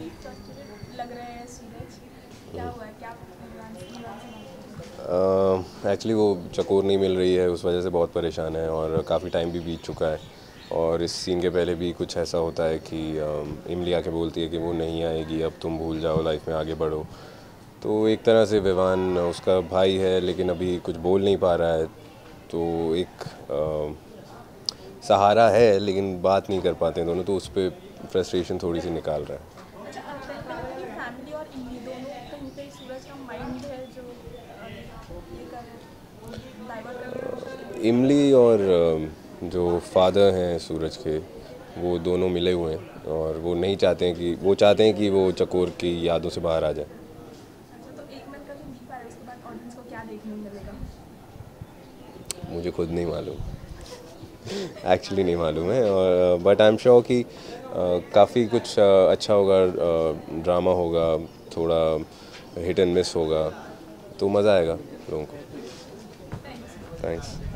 काफ़ी फ्रस्ट्रेटेड लग रहे हैं सूरज, क्या हुआ है, क्या एक्चुअली वो चकोर नहीं मिल रही है, उस वजह से बहुत परेशान है और काफ़ी टाइम भी बीत चुका है। और इस सीन के पहले भी कुछ ऐसा होता है कि इमली आके बोलती है कि वो नहीं आएगी, अब तुम भूल जाओ, लाइफ में आगे बढ़ो। तो एक तरह से विवान उसका भाई है लेकिन अभी कुछ बोल नहीं पा रहा है, तो एक सहारा है लेकिन बात नहीं कर पाते हैं दोनों, तो उस पर फ्रस्ट्रेशन थोड़ी सी निकाल रहा है। अच्छा, कहीं पे ना कहीं फैमिली और इमली दोनों कहीं पे सूरज का माइंड है जो ये कर रहे हैं, डाइवर्ट कर रहे हैं कोशिश कर रहे हैं। इमली और जो फादर हैं सूरज के, वो दोनों मिले हुए हैं और वो नहीं चाहते हैं कि वो चाहते हैं कि वो चकोर की यादों से बाहर आ जाए। अच्छा, तो 1 मंथ का जो लीप आ रहा है उसके बाद ऑडियंस को क्या देखने को मिलेगा? मुझे खुद नहीं मालूम, एक्चुअली नहीं मालूम है, और बट आई एम श्योर कि काफ़ी कुछ अच्छा होगा, ड्रामा होगा, थोड़ा हिट एंड मिस होगा, तो मज़ा आएगा लोगों को। थैंक्स। थैंक्स।